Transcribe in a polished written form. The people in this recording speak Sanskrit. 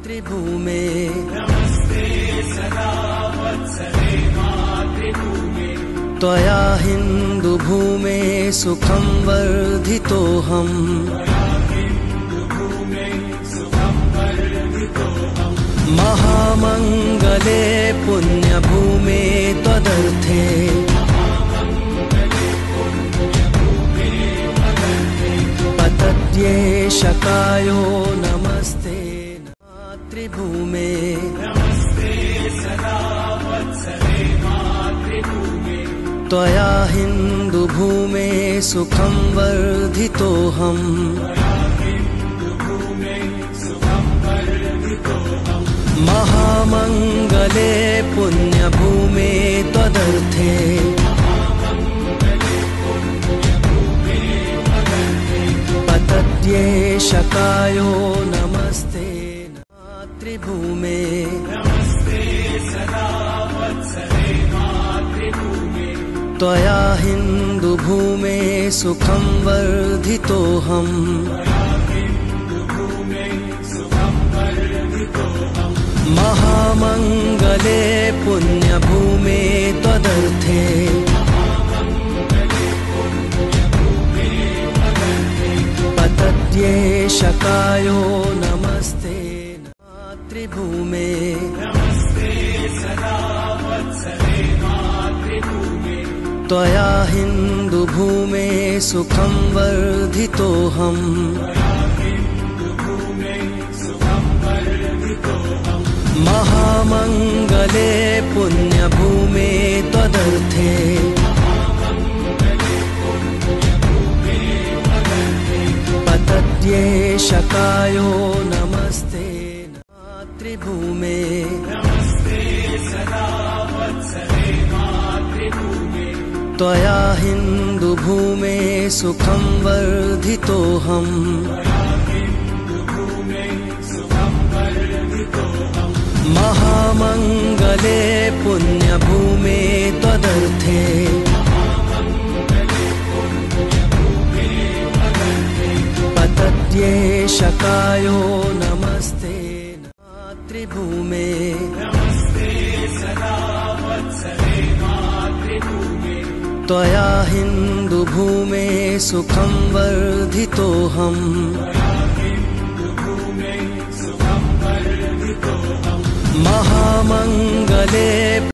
मातृभूमे नमस्ते सदा वत्सले मातृभूमे त्वया हिन्दुभूमे सुखं वर्धितोऽहम् महामङ्गले पुण्यभूमे त्वदर्थे पतत्येष कायो नमस्ते मातृभूमे नमस्ते सदा वत्सले मातृभूमे त्वया हिन्दुभूमे सुखं वर्धितोऽहम् महामङ्गले पुण्यभूमे त्वदर्थे पतत्येष कायो नमस्ते मातृभूमे नमस्ते सदा वत्सले मातृभूमे त्वया हिन्दुभूमे सुखं वर्धितोऽहम् महामङ्गले पुण्यभूमे त्वदर्थे पतत्येष कायो नमस्ते मातृभूमे नमस्ते सदा वत्सले मातृभूमे त्वया हिन्दुभूमे सुखं वर्धितोऽहम् महामङ्गले पुण्यभूमे त्वदर्थे पतत्येष कायो नमस्ते मातृभूमे नमस्ते सदा वत्सले मातृभूमे त्वया हिन्दुभूमे सुखं वर्धितोऽहम् महामङ्गले पुण्यभूमे त्वदर्थे पतत्येष कायो नमस्ते मातृभूमे नमस्ते सदा वत्सले मातृभूमे त्वया हिन्दुभूमे सुखं वर्धितोऽहम् महामङ्गले